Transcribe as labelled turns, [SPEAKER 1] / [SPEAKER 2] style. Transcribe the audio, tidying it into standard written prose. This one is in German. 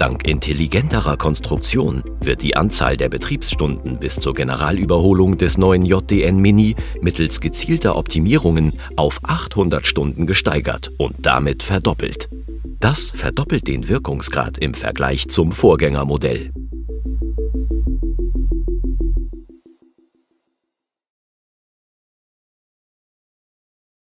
[SPEAKER 1] Dank intelligenterer Konstruktion wird die Anzahl der Betriebsstunden bis zur Generalüberholung des neuen JDN Mini mittels gezielter Optimierungen auf 800 Stunden gesteigert und damit verdoppelt. Das verdoppelt den Wirkungsgrad im Vergleich zum Vorgängermodell.